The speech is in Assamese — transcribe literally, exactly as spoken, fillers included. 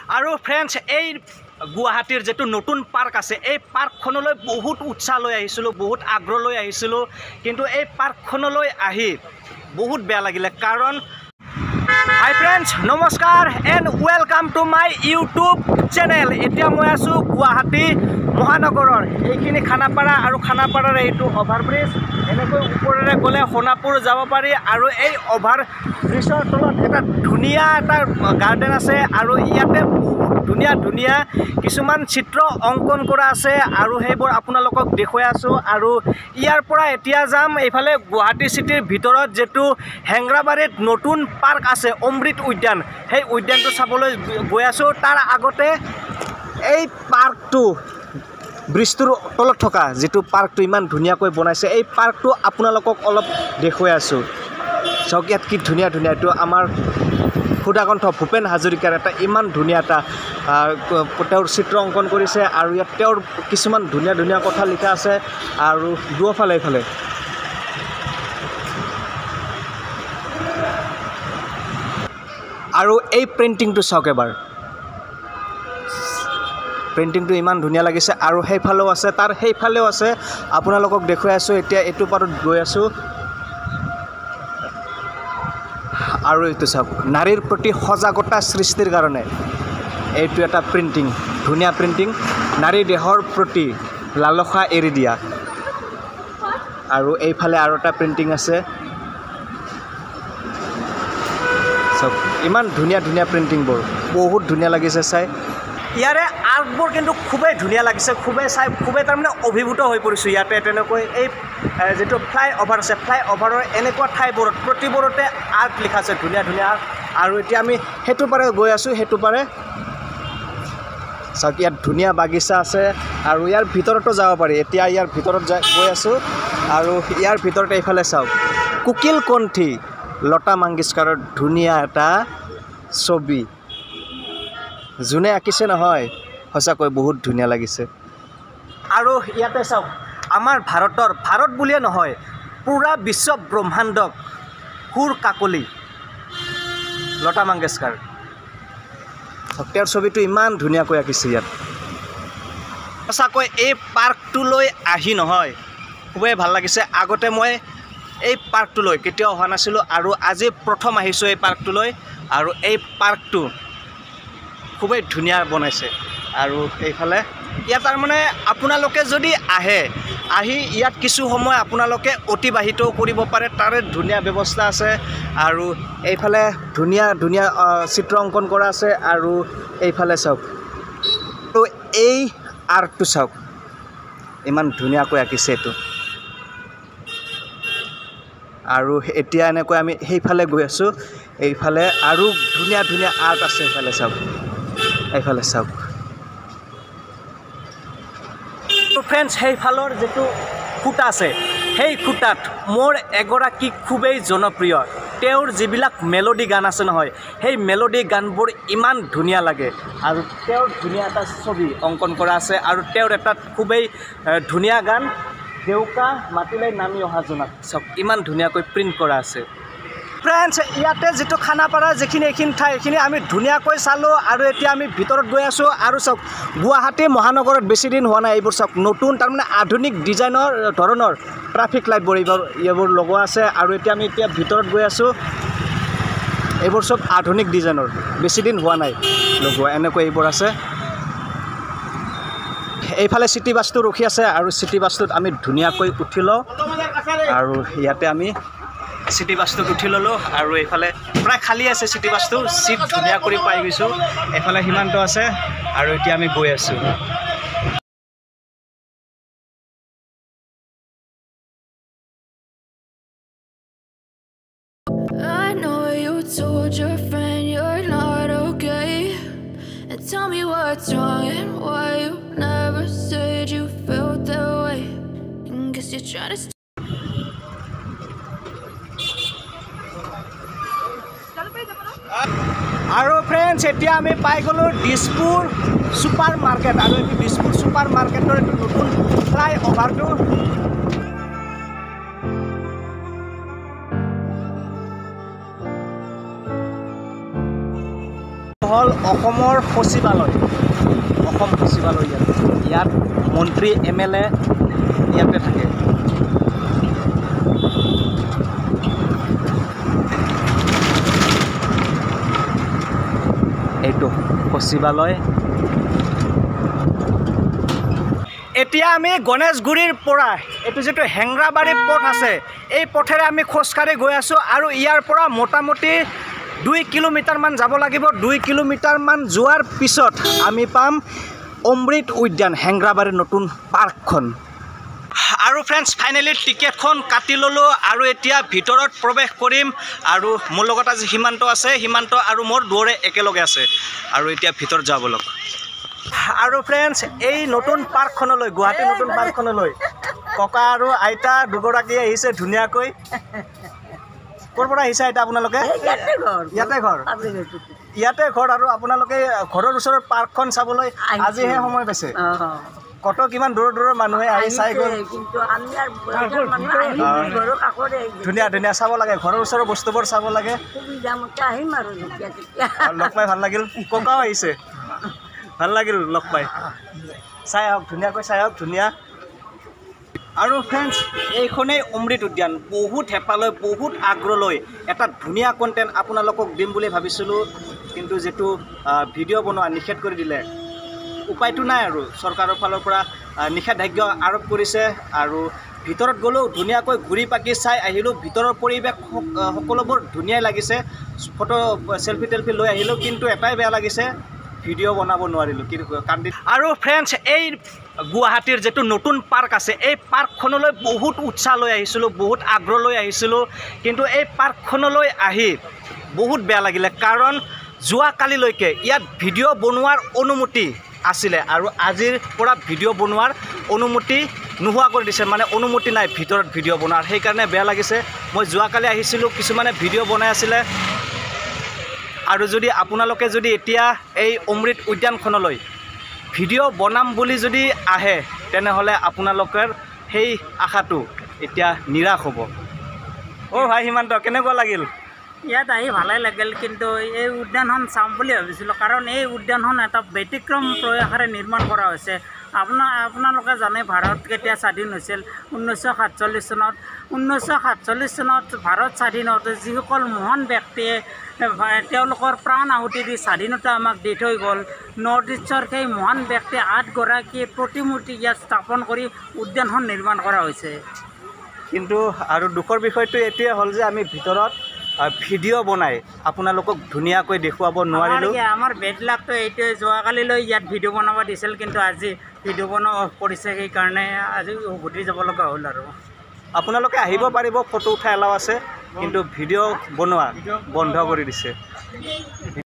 আৰু ফ্ৰেণ্ডছ এই গুৱাহাটীৰ যেটো নতুন পাৰ্ক আছে এই পাৰ্কখনলৈ বহুত উৎসাহ লৈ আহিছিলোঁ বহুত আগ্ৰহ লৈ আহিছিলোঁ কিন্তু এই পাৰ্কখনলৈ আহি বহুত বেয়া লাগিলে কাৰণ হাই ফ্ৰেণ্ডছ নমস্কাৰ and welcome to my YouTube channel এতিয়া মই আছোঁ গুৱাহাটী মহানগৰৰ এইখিনি খানাপাৰা আৰু খানাপাৰাৰ এইটো অভাৰব্ৰিজ এনেকৈ ওপৰেৰে গ'লে সোণাপুৰ যাব পাৰি আৰু এই অভাৰ ব্ৰিজৰ তলত এটা ধুনীয়া এটা গাৰ্ডেন আছে আৰু ইয়াতে ধুনীয়া ধুনীয়া কিছুমান চিত্ৰ অংকন কৰা আছে আৰু সেইবোৰ আপোনালোকক দেখুৱাই আছোঁ আৰু ইয়াৰ পৰা এতিয়া যাম এইফালে গুৱাহাটী চিটিৰ ভিতৰত যেটো হেংৰাবাৰীত নতুন পাৰ্ক আছে অমৃত উদ্যান সেই উদ্যানটো চাবলৈ গৈ আছোঁ তাৰ আগতে এই পাৰ্কটো ব্ৰিজটোৰ তলত থকা যেটো পাৰ্কটো ইমান ধুনীয়াকৈ বনাইছে এই পাৰ্কটো আপোনালোকক অলপ দেখুৱাই আছোঁ চাওক ইয়াত কি ধুনীয়া ধুনীয়া এইটো আমাৰ সুধাকণ্ঠ ভূপেন হাজৰিকাৰ এটা ইমান ধুনীয়া এটা তেওঁৰ চিত্ৰ অংকন কৰিছে আৰু ইয়াত তেওঁৰ কিছুমান ধুনীয়া ধুনীয়া কথা লিখা আছে আৰু দুয়োফালে এইফালে আৰু এই প্ৰিণ্টিংটো চাওক এবাৰ প্ৰিণ্টিংটো ইমান ধুনীয়া লাগিছে আৰু সেইফালেও আছে তাৰ সেইফালেও আছে আপোনালোকক দেখুৱাই আছোঁ এতিয়া এইটো পাৰত গৈ আছোঁ আৰু এইটো চাওক নাৰীৰ প্ৰতি সজাগতা সৃষ্টিৰ কাৰণে এইটো এটা প্ৰিণ্টিং ধুনীয়া প্ৰিণ্টিং নাৰী দেহৰ প্ৰতি লালসা এৰি দিয়া আৰু এইফালে আৰু এটা প্ৰিণ্টিং আছে চাওক ইমান ধুনীয়া ধুনীয়া প্ৰিণ্টিংবোৰ বহুত ধুনীয়া লাগিছে চাই ইয়াৰে আৰ্টবোৰ কিন্তু খুবেই ধুনীয়া লাগিছে খুবেই চাই খুবেই তাৰমানে অভিভূত হৈ পৰিছোঁ ইয়াতে তেনেকৈ এই যেটো ফ্লাই অভাৰ আছে ফ্লাই অভাৰৰ এনেকুৱা ঠাইবোৰত প্ৰতিবোৰতে আৰ্ট লিখা আছে ধুনীয়া ধুনীয়া আৰ্ট আৰু এতিয়া আমি সেইটো পাৰে গৈ আছোঁ সেইটো পাৰে চাওক ইয়াত ধুনীয়া বাগিচা আছে আৰু ইয়াৰ ভিতৰতো যাব পাৰি এতিয়া ইয়াৰ ভিতৰত গৈ আছোঁ আৰু ইয়াৰ ভিতৰত এইফালে চাওক কুকিল কণ্ঠী লতা মংগেশকাৰৰ ধুনীয়া এটা ছবি যোনে আঁকিছে নহয় সঁচাকৈ বহুত ধুনীয়া লাগিছে আৰু ইয়াতে চাওক আমাৰ ভাৰতৰ ভাৰত বুলিয়ে নহয় পুৰা বিশ্ব ব্ৰহ্মাণ্ডক সুৰ কাকলি লতা মংগেশকাৰ তেওঁৰ ছবিটো ইমান ধুনীয়াকৈ আঁকিছে ইয়াত সঁচাকৈ এই পাৰ্কটোলৈ আহি নহয় খুবেই ভাল লাগিছে আগতে মই এই পাৰ্কটোলৈ কেতিয়াও অহা নাছিলোঁ আৰু আজি প্ৰথম আহিছোঁ এই পাৰ্কটোলৈ আৰু এই পাৰ্কটো খুবেই ধুনীয়া বনাইছে আৰু এইফালে ইয়াত তাৰমানে আপোনালোকে যদি আহে আহি ইয়াত কিছু সময় আপোনালোকে অতিবাহিত কৰিব পাৰে তাৰে ধুনীয়া ব্যৱস্থা আছে আৰু এইফালে ধুনীয়া ধুনীয়া চিত্ৰ অংকন কৰা আছে আৰু এইফালে চাওক তো এই আৰ্টটো চাওক ইমান ধুনীয়াকৈ আঁকিছে এইটো আৰু এতিয়া এনেকৈ আমি সেইফালে গৈ আছোঁ এইফালে আৰু ধুনীয়া ধুনীয়া আৰ্ট আছে এইফালে চাওক এইফালে চাওক ফ্ৰেণ্ডছ সেইফালৰ যেটো খুঁটা আছে সেই খুঁটাত মোৰ এগৰাকী খুবেই জনপ্ৰিয় তেওঁৰ যিবিলাক মেলোডি গান আছে নহয় সেই মেলোডি গানবোৰ ইমান ধুনীয়া লাগে আৰু তেওঁৰ ধুনীয়া এটা ছবি অংকন কৰা আছে আৰু তেওঁৰ এটা খুবেই ধুনীয়া গান দেউকা মাতিলে নামি অহা জনাক চাওক ইমান ধুনীয়াকৈ প্ৰিণ্ট কৰা আছে ফ্ৰেণ্ডছ ইয়াতে যেটো খানাপাৰা যিখিনি এইখিনি ঠাই এইখিনি আমি ধুনীয়াকৈ চালোঁ আৰু এতিয়া আমি ভিতৰত গৈ আছোঁ আৰু চাওক গুৱাহাটী মহানগৰত বেছি দিন হোৱা নাই এইবোৰ চাওক নতুন তাৰমানে আধুনিক ডিজাইনৰ ধৰণৰ ট্ৰাফিক লাইটবোৰ এইবোৰ এইবোৰ লগোৱা আছে আৰু এতিয়া আমি এতিয়া ভিতৰত গৈ আছোঁ এইবোৰ চব আধুনিক ডিজাইনৰ বেছি দিন হোৱা নাই লগোৱা এনেকৈ এইবোৰ আছে এইফালে চিটি বাছটো ৰখি আছে আৰু চিটি বাছটোত আমি ধুনীয়াকৈ উঠি লওঁ আৰু ইয়াতে আমি চিটি বাছটোত উঠি ল'লোঁ আৰু এইফালে প্ৰায় খালী আছে চিটি বাছটো চিট ধুনীয়া কৰি পাই গৈছোঁ এইফালে সীমান্ত আছে আৰু এতিয়া আমি গৈ আছোঁ I know you told your friend you're not okay and tell me what's wrong and why you never said you felt that way and guess you're trying to আৰু ফ্ৰেণ্ডছ এতিয়া আমি পাই গ'লোঁ দিছপুৰ ছুপাৰ মাৰ্কেট আৰু এই দিছপুৰ ছুপাৰ মাৰ্কেটৰ এইটো নতুন ফ্লাই অভাৰটো হ'ল অসমৰ সচিবালয় অসম সচিবালয় ইয়াত ইয়াত মন্ত্ৰী এম এল এ ইয়াতে থাকে এইটো সচিবালয় এতিয়া আমি গণেশগুৰিৰ পৰা এইটো যেটো হেংৰাবাৰী পথ আছে এই পথেৰে আমি খোজকাঢ়ি গৈ আছোঁ আৰু ইয়াৰ পৰা মোটামুটি দুই কিলোমিটাৰ মান যাব লাগিব দুই কিলোমিটাৰ মান যোৱাৰ পিছত আমি পাম অমৃত উদ্যান হেংৰাবাৰীৰ নতুন পাৰ্কখন আৰু ফ্ৰেণ্ডছ ফাইনেলি টিকেটখন কাটি ল'লোঁ আৰু এতিয়া ভিতৰত প্ৰৱেশ কৰিম আৰু মোৰ লগত আজি সীমান্ত আছে সীমান্ত আৰু মোৰ দুয়োৰে একেলগে আছে আৰু এতিয়া ভিতৰত যাব লগ আৰু ফ্ৰেণ্ডছ এই নতুন পাৰ্কখনলৈ গুৱাহাটী নতুন পাৰ্কখনলৈ ককা আৰু আইতা দুগৰাকী আহিছে ধুনীয়াকৈ ক'ৰ পৰা আহিছে আইতা আপোনালোকে ইয়াতে ঘৰ ইয়াতে ঘৰ আৰু আপোনালোকে ঘৰৰ ওচৰৰ পাৰ্কখন চাবলৈ আজিহে সময় পাইছে কত কিমান দূৰৰ দূৰৰ মানুহে আহি চাই গ'ল ধুনীয়া ধুনীয়া চাব লাগে ঘৰৰ ওচৰৰ বস্তুবোৰ চাব লাগে লগ পাই ভাল লাগিল ককাও আহিছে ভাল লাগিল লগ পাই চাই আহক ধুনীয়াকৈ চাই আহক ধুনীয়া আৰু ফ্ৰেণ্ডছ এইখনেই অমৃত উদ্যান বহুত হেঁপালৈ বহুত আগ্ৰহলৈ এটা ধুনীয়া কণ্টেণ্ট আপোনালোকক দিম বুলি ভাবিছিলোঁ কিন্তু যিটো ভিডিঅ' বনোৱা নিষেধ কৰি দিলে উপায়টো নাই আৰু চৰকাৰৰ ফালৰ পৰা নিষেধাজ্ঞা আৰোপ কৰিছে আৰু ভিতৰত গ'লেও ধুনীয়াকৈ ঘূৰি পাকি চাই আহিলোঁ ভিতৰৰ পৰিৱেশ সকলোবোৰ ধুনীয়াই লাগিছে ফটো চেলফি টেলফি লৈ আহিলোঁ কিন্তু এটাই বেয়া লাগিছে ভিডিঅ' বনাব নোৱাৰিলোঁ কিন্তু কান্দি আৰু ফ্ৰেণ্ডছ এই গুৱাহাটীৰ যিটো নতুন পাৰ্ক আছে এই পাৰ্কখনলৈ বহুত উৎসাহ লৈ আহিছিলোঁ বহুত আগ্ৰহ লৈ আহিছিলোঁ কিন্তু এই পাৰ্কখনলৈ আহি বহুত বেয়া লাগিলে কাৰণ যোৱাকালিলৈকে ইয়াত ভিডিঅ' বনোৱাৰ অনুমতি আছিলে আৰু আজিৰ পৰা ভিডিঅ' বনোৱাৰ অনুমতি নোহোৱা কৰি দিছে মানে অনুমতি নাই ভিতৰত ভিডিঅ' বনোৱাৰ সেইকাৰণে বেয়া লাগিছে মই যোৱাকালি আহিছিলোঁ কিছুমানে ভিডিঅ' বনাই আছিলে আৰু যদি আপোনালোকে যদি এতিয়া এই অমৃত উদ্যানখনলৈ ভিডিঅ' বনাম বুলি যদি আহে তেনেহ'লে আপোনালোকৰ সেই আশাটো এতিয়া নিৰাশ হ'ব অ' ভাই সীমান্ত কেনেকুৱা লাগিল ইয়াত আহি ভালেই লাগিল কিন্তু এই উদ্যানখন চাম বুলি ভাবিছিলোঁ কাৰণ এই উদ্যানখন এটা ব্যতিক্ৰম প্ৰয়াসেৰে নিৰ্মাণ কৰা হৈছে আপোনাৰ আপোনালোকে জানে ভাৰত কেতিয়া স্বাধীন হৈছিল ঊনৈছশ সাতচল্লিছ চনত ঊনৈছশ সাতচল্লিছ চনত ভাৰত স্বাধীন হওঁতে যিসকল মহান ব্যক্তিয়ে তেওঁলোকৰ প্ৰাণ আহুতি দি স্বাধীনতা আমাক দি থৈ গ'ল নৰ্থ ইষ্টৰ সেই মহান ব্যক্তি আঠগৰাকীয়ে প্ৰতিমূৰ্তি ইয়াত স্থাপন কৰি উদ্যানখন নিৰ্মাণ কৰা হৈছে কিন্তু আৰু দুখৰ বিষয়টো এইটোৱে হ'ল যে আমি ভিতৰত ভিডিঅ' বনাই আপোনালোকক ধুনীয়াকৈ দেখুৱাব নোৱাৰিলোঁ আমাৰ বেড লাকটো এইটোৱে যোৱাকালিলৈ ইয়াত ভিডিঅ' বনাব দিছিল কিন্তু আজি ভিডিঅ' বনাব অফ কৰিছে সেইকাৰণে আজি উভতি যাব লগা হ'ল আৰু আপোনালোকে আহিব পাৰিব ফটো উঠাই এলাও আছে কিন্তু ভিডিঅ' বনোৱা বন্ধ কৰি দিছে